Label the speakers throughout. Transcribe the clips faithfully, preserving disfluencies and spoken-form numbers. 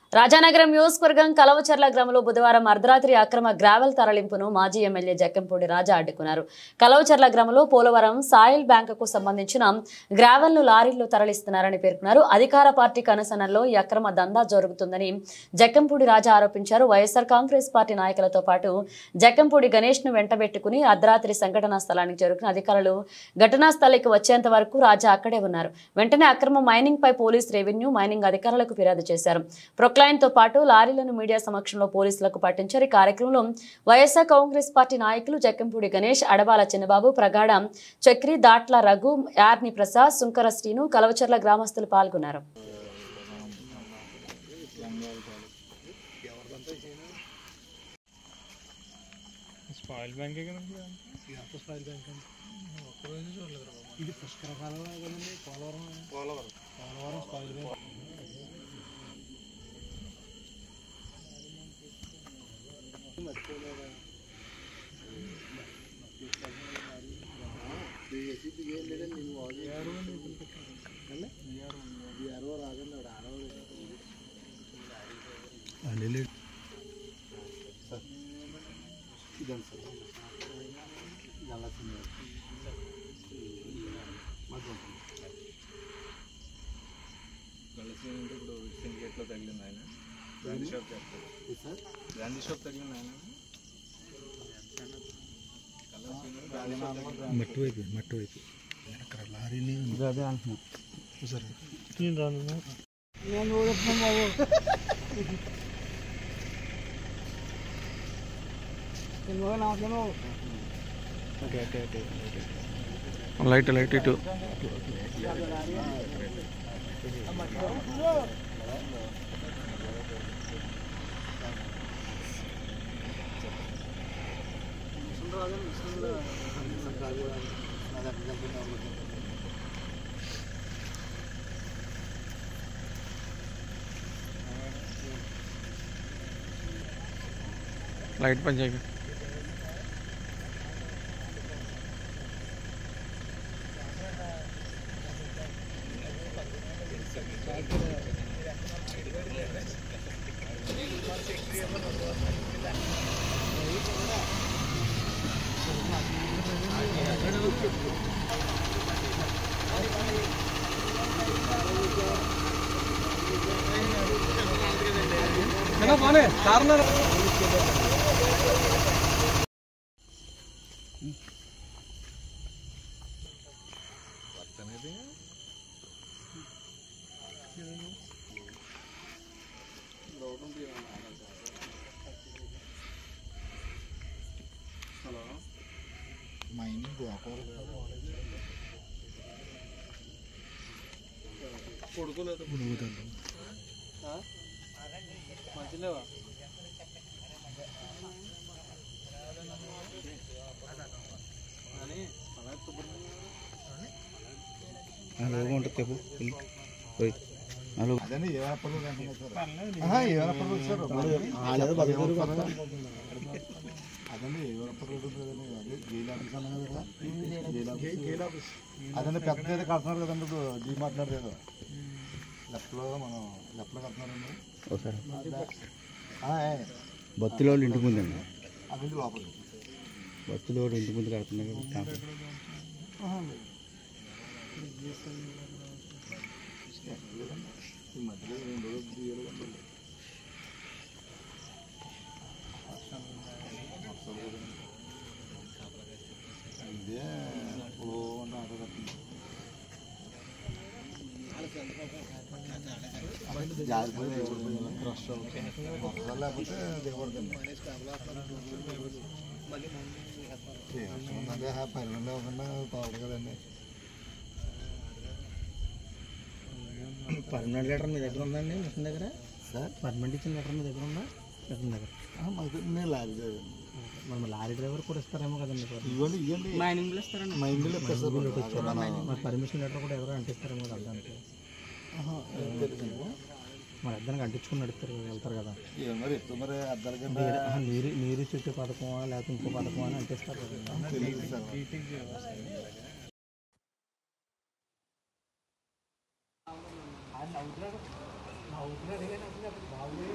Speaker 1: రాజానగరం నియోజకవర్గం కలవచర్ల గ్రామంలో బుధవారం అర్ధరాత్రి అక్రమ గ్రావెల్ తరలింపును మాజీ ఎమ్మెల్యే జక్కంపూడి రాజా అడ్డుకున్నారు. కలవచర్ల గ్రామంలో పోలవరం సాయిల్ బ్యాంకుకు సంబంధించిన గ్రావెల్ ను లారీల్లో తరలిస్తున్నారని పేర్కొన్నారు. అధికార పార్టీ కనసనల్లో ఈ అక్రమ దందా జరుగుతుందని జక్కంపూడి రాజా ఆరోపించారు. వైఎస్ఆర్ కాంగ్రెస్ పార్టీ నాయకులతో పాటు జక్కంపూడి గణేష్ ను వెంటబెట్టుకుని అర్ధరాత్రి సంఘటనా స్థలానికి చేరుకున్న అధికారులు ఘటనా స్థలికి వచ్చేంత వరకు రాజా అక్కడే ఉన్నారు. వెంటనే అక్రమ మైనింగ్ పై పోలీస్, రెవెన్యూ, మైనింగ్ అధికారులకు ఫిర్యాదు చేశారు. తో పాటు లారీలను మీడియా సమక్షంలో పోలీసులకు పట్టించారు. ఈ కార్యక్రమంలో వైఎస్ఆర్ కాంగ్రెస్ పార్టీ నాయకులు జక్కంపూడి గణేష్, అడబాల చిన్నబాబు, ప్రగాఢ చక్రి, దాట్ల రఘు, యార్ని ప్రసాద్, సుంకర శ్రీను, కలవచర్ల గ్రామస్తులు పాల్గొన్నారు.
Speaker 2: మట్టి వైపు మట్టి వైపు అక్కడ లారీని అదే అంటున్నాను సార్. నేను రాను నేను బాబు లైట్ లైట్ ఇటు లైట్ పని చేయగా మైనింగ్ కొడుకోలేదు మంచిలేవా అలాగే ఉంటుంది చెప్పు అదే ఏ అదండి అదండి పెద్ద ఏదో కడుతున్నారు కదండి. ఇప్పుడు జీ మాట్లాడేదో లెఫ్ట్లో మనం లెఫ్ట్లో కడుతున్నారండి. బత్తిలో ఇంటి ముందండి. అదండి లోపల బత్తిలో ఇంటి ముందు కడుతున్నారు కదా. ఈ మధ్యలో రెండు రోజులు తీయాలి. ఇదే లేకపోతే దిగబడుతుంది. అదే పన్నెండు లేకుండా తాగదు కదండి. పర్మనెంట్ లెటర్ మీ దగ్గర ఉందండి మిషన్ దగ్గర? సార్ పర్మనెంట్ ఇచ్చిన లెటర్ మీ దగ్గర ఉందా మిషన్ దగ్గర? నేను లారీ డ్రైవర్. మనం లారీ డ్రైవర్ కూడా ఇస్తారేమో కదండి. ఇవ్వండి ఇవ్వండి మైనింగ్లో ఇస్తారండి. మైనింగ్లో మరి పర్మిషన్ లెటర్ కూడా ఎవరో అంటిస్తారేమో కదా. అంటే మరి అద్దరికి అంటించుకుని నడుస్తారు వెళ్తారు కదా. మరి మరి అద్దరికి నీరు నీరు చుట్టూ పథకమా లేకపోతే ఇంకో పథకమా అని అంటిస్తారు కదా.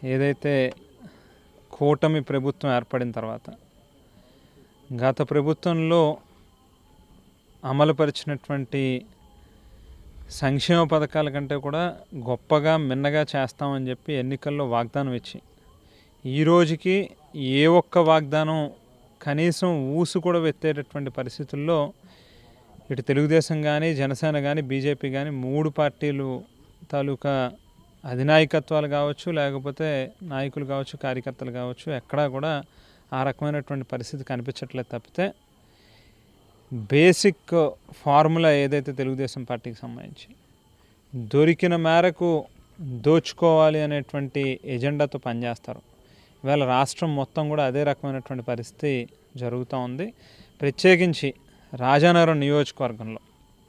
Speaker 3: ఏదైతే కూటమి ప్రభుత్వం ఏర్పడిన తర్వాత గత ప్రభుత్వంలో అమలుపరిచినటువంటి సంక్షేమ పథకాల కంటే కూడా గొప్పగా మిన్నగా చేస్తామని చెప్పి ఎన్నికల్లో వాగ్దానం ఇచ్చి ఈ రోజుకి ఏ ఒక్క వాగ్దానం కనీసం ఊసు కూడా వెత్తేటటువంటి పరిస్థితుల్లో ఇటు తెలుగుదేశం కానీ జనసేన కానీ బీజేపీ కానీ మూడు పార్టీలు తాలూకా అధినాయకత్వాలు కావచ్చు, లేకపోతే నాయకులు కావచ్చు, కార్యకర్తలు కావచ్చు, ఎక్కడా కూడా ఆ రకమైనటువంటి పరిస్థితి కనిపించట్లేదు తప్పితే బేసిక్ ఫార్ములా ఏదైతే తెలుగుదేశం పార్టీకి సంబంధించి దొరికిన మేరకు దోచుకోవాలి అనేటువంటి ఎజెండాతో పనిచేస్తారు. ఇవాళ రాష్ట్రం మొత్తం కూడా అదే రకమైనటువంటి పరిస్థితి జరుగుతూ ఉంది. ప్రత్యేకించి రాజానగరం నియోజకవర్గంలో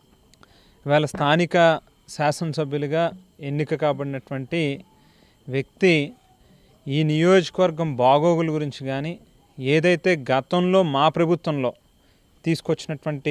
Speaker 3: ఇవాళ స్థానిక శాసనసభ్యులుగా ఎన్నిక కాబడినటువంటి వ్యక్తి ఈ నియోజకవర్గం బాగోగుల గురించి కానీ ఏదైతే గతంలో మా ప్రభుత్వంలో తీసుకొచ్చినటువంటి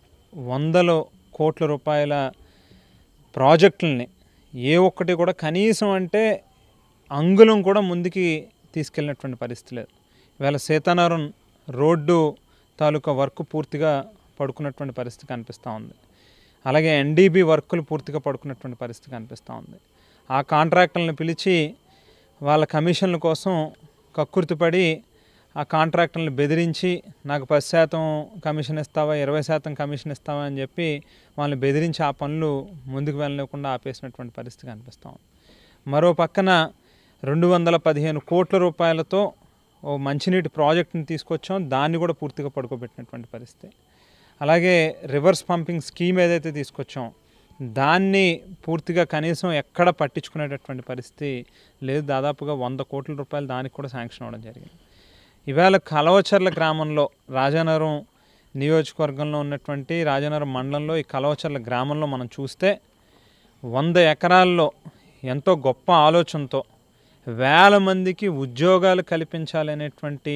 Speaker 3: వందల కోట్ల రూపాయల ప్రాజెక్టులని ఏ ఒక్కటి కూడా కనీసం అంటే అంగుళం కూడా ముందుకి తీసుకెళ్ళినటువంటి పరిస్థితి లేదు. ఇవాళ సీతానగరం రోడ్డు తాలూకా వర్క్ పూర్తిగా పడుకున్నటువంటి పరిస్థితి కనిపిస్తూ ఉంది. అలాగే ఎన్డీబీ వర్కులు పూర్తిగా పడుకున్నటువంటి పరిస్థితి కనిపిస్తూ ఉంది. ఆ కాంట్రాక్టర్లను పిలిచి వాళ్ళ కమిషన్ల కోసం కక్కుర్తిపడి ఆ కాంట్రాక్టర్లను బెదిరించి నాకు పది శాతం కమిషన్ ఇస్తావా, ఇరవై శాతం కమిషన్ ఇస్తావా అని చెప్పి వాళ్ళని బెదిరించి ఆ పనులు ముందుకు వెళ్ళకుండా ఆపేసినటువంటి పరిస్థితి కనిపిస్తూ ఉంది. మరో పక్కన రెండు వందల పదిహేను కోట్ల రూపాయలతో ఓ మంచినీటి ప్రాజెక్టుని తీసుకొచ్చాం, దాన్ని కూడా పూర్తిగా పడుకోబెట్టినటువంటి పరిస్థితి. అలాగే రివర్స్ పంపింగ్ స్కీమ్ ఏదైతే తీసుకొచ్చాం దాన్ని పూర్తిగా కనీసం ఎక్కడ పట్టించుకునేటటువంటి పరిస్థితి లేదు. దాదాపుగా వంద కోట్ల రూపాయలు దానికి కూడా శాంక్షన్ అవ్వడం జరిగింది. ఇవాళ కలవచర్ల గ్రామంలో రాజానగరం నియోజకవర్గంలో ఉన్నటువంటి రాజానగరం మండలంలో ఈ కలవచర్ల గ్రామంలో మనం చూస్తే వంద ఎకరాల్లో ఎంతో గొప్ప ఆలోచనతో వేల మందికి ఉద్యోగాలు కల్పించాలనేటువంటి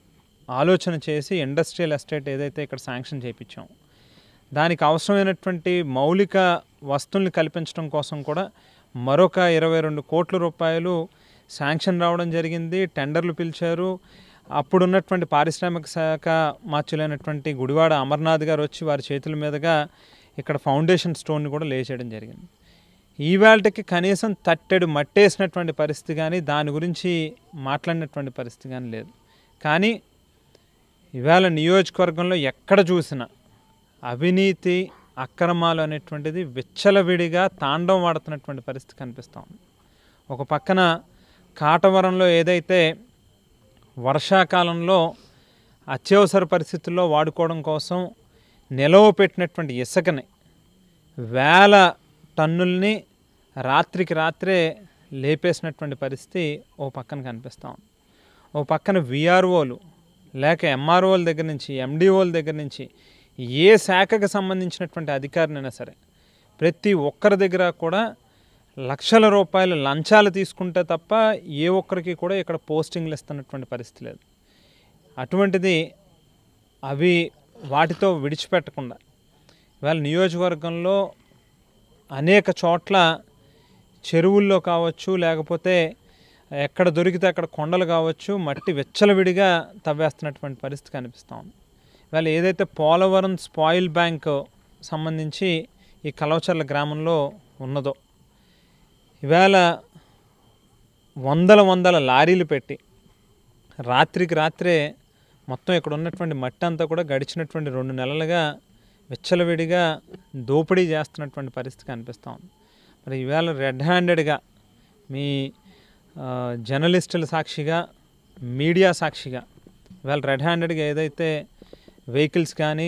Speaker 3: ఆలోచన చేసి ఇండస్ట్రియల్ ఎస్టేట్ ఏదైతే ఇక్కడ శాంక్షన్ చేయించాం దానికి అవసరమైనటువంటి మౌలిక వస్తువుల్ని కల్పించడం కోసం కూడా మరొక ఇరవై రెండు కోట్ల రూపాయలు శాంక్షన్ రావడం జరిగింది. టెండర్లు పిలిచారు. అప్పుడున్నటువంటి పారిశ్రామిక శాఖ మార్చులైనటువంటి గుడివాడ అమర్నాథ్ గారు వచ్చి వారి చేతుల మీదుగా ఇక్కడ ఫౌండేషన్ స్టోన్ని కూడా లేచేయడం జరిగింది. ఈవేళకి కనీసం తట్టెడు మట్టేసినటువంటి పరిస్థితి కానీ దాని గురించి మాట్లాడినటువంటి పరిస్థితి కానీ లేదు. కానీ ఇవాళ నియోజకవర్గంలో ఎక్కడ చూసినా అవినీతి అక్రమాలు అనేటువంటిది విచ్చలవిడిగా తాండవం ఆడుతున్నటువంటి పరిస్థితి కనిపిస్తూ ఉంది. ఒక పక్కన కాటవరంలో ఏదైతే వర్షాకాలంలో అత్యవసర పరిస్థితుల్లో వాడుకోవడం కోసం నిలవ పెట్టినటువంటి ఇసుకని వేల టన్నుల్ని రాత్రికి రాత్రే లేపేసినటువంటి పరిస్థితి ఓ పక్కన కనిపిస్తూ ఉంది. ఓ పక్కన విఆర్ఓలు లేక ఎంఆర్ఓల దగ్గర నుంచి ఎండిఓల దగ్గర నుంచి ఏ శాఖకు సంబంధించినటువంటి అధికారినైనా సరే ప్రతి ఒక్కరి దగ్గర కూడా లక్షల రూపాయల లంచాలు తీసుకుంటే తప్ప ఏ ఒక్కరికి కూడా ఇక్కడ పోస్టింగ్లు ఇస్తున్నటువంటి పరిస్థితి లేదు. అటువంటిది అవి వాటితో విడిచిపెట్టకుండా ఇవాళ నియోజకవర్గంలో అనేక చోట్ల చెరువుల్లో కావచ్చు లేకపోతే ఎక్కడ దొరికితే అక్కడ కొండలు కావచ్చు మట్టి విచ్చలవిడిగా తవ్వేస్తున్నటువంటి పరిస్థితి కనిపిస్తూ ఉంది. ఇవాళ ఏదైతే పోలవరం స్పాయిల్ బ్యాంక్ సంబంధించి ఈ కలవచర్ల గ్రామంలో ఉన్నదో ఇవాళ వందల వందల లారీలు పెట్టి రాత్రికి రాత్రే మొత్తం ఇక్కడ ఉన్నటువంటి మట్టి అంతా కూడా గడిచినటువంటి రెండు నెలలుగా విచ్చలవిడిగా దోపిడీ చేస్తున్నటువంటి పరిస్థితి కనిపిస్తూ ఉంది. మరి ఈవేళ రెడ్ హ్యాండెడ్గా మీ జర్నలిస్టుల సాక్షిగా మీడియా సాక్షిగా ఇవాళ రెడ్ హ్యాండెడ్గా ఏదైతే వెహికల్స్ కానీ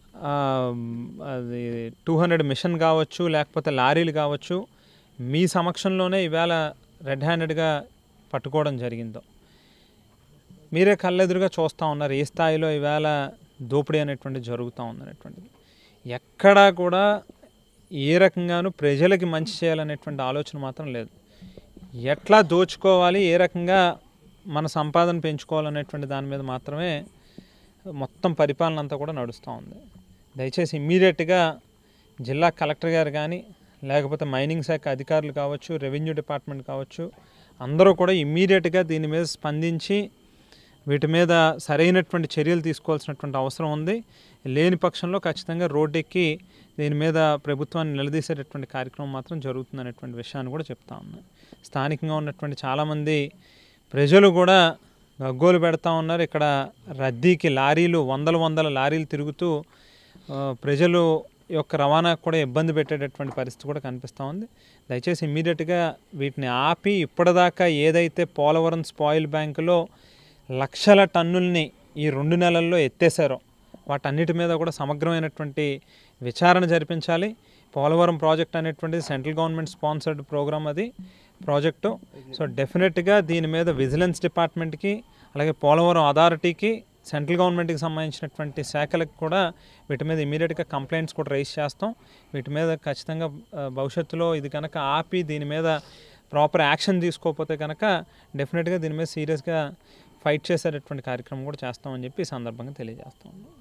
Speaker 3: అది టూ హండ్రెడ్ మిషన్ కావచ్చు లేకపోతే లారీలు కావచ్చు మీ సమక్షంలోనే ఈవేళ రెడ్ హ్యాండెడ్గా పట్టుకోవడం జరిగిందో మీరే కళ్ళెదురుగా చూస్తూ ఉన్నారు ఏ స్థాయిలో ఈవేళ దోపిడీ అనేటువంటి జరుగుతూ ఉందనేటువంటిది. ఎక్కడా కూడా ఏ రకంగానూ ప్రజలకి మంచి చేయాలనేటువంటి ఆలోచన మాత్రం లేదు. ఎట్లా దోచుకోవాలి ఏ రకంగా మన సంపాదన పెంచుకోవాలనేటువంటి దాని మీద మాత్రమే మొత్తం పరిపాలన అంతా కూడా నడుస్తూ ఉంది. దయచేసి ఇమ్మీడియట్గా జిల్లా కలెక్టర్ గారు కానీ లేకపోతే మైనింగ్ శాఖ అధికారులు కావచ్చు రెవెన్యూ డిపార్ట్మెంట్ కావచ్చు అందరూ కూడా ఇమ్మీడియట్గా దీని మీద స్పందించి వీటి మీద సరైనటువంటి చర్యలు తీసుకోవాల్సినటువంటి అవసరం ఉంది. లేని పక్షంలో ఖచ్చితంగా రోడ్డెక్కి దీని మీద ప్రభుత్వాన్ని నిలదీసేటటువంటి కార్యక్రమం మాత్రం జరుగుతుంది అనేటువంటి విషయాన్ని కూడా చెప్తా ఉన్నాను. స్థానికంగా ఉన్నటువంటి చాలామంది ప్రజలు కూడా గగ్గోలు పెడతా ఉన్నారు. ఇక్కడ రద్దీకి లారీలు వందల వందల లారీలు తిరుగుతూ ప్రజలు యొక్క రవాణాకు కూడా ఇబ్బంది పెట్టేటటువంటి పరిస్థితి కూడా కనిపిస్తూ ఉంది. దయచేసి ఇమ్మీడియట్గా వీటిని ఆపి ఇప్పటిదాకా ఏదైతే పోలవరం స్పాయిల్ బ్యాంకులో లక్షల టన్నుల్ని ఈ రెండు నెలల్లో ఎత్తేసారో వాటన్నిటి మీద కూడా సమగ్రమైనటువంటి విచారణ జరిపించాలి. పోలవరం ప్రాజెక్ట్ అనేటువంటిది సెంట్రల్ గవర్నమెంట్ స్పాన్సర్డ్ ప్రోగ్రామ్ అది ప్రాజెక్టు. సో డెఫినెట్గా దీని మీద విజిలెన్స్ డిపార్ట్మెంట్కి అలాగే పోలవరం అథారిటీకి సెంట్రల్ గవర్నమెంట్కి సంబంధించినటువంటి శాఖలకు కూడా వీటి మీద ఇమీడియట్గా కంప్లైంట్స్ కూడా రైజ్ చేస్తాం. వీటి మీద ఖచ్చితంగా భవిష్యత్తులో ఇది కనుక ఆపి దీని మీద ప్రాపర్ యాక్షన్ తీసుకోకపోతే కనుక డెఫినెట్గా దీని మీద సీరియస్గా ఫైట్ చేసేటటువంటి కార్యక్రమం కూడా చేస్తామని చెప్పి ఈ సందర్భంగా తెలియజేస్తాం.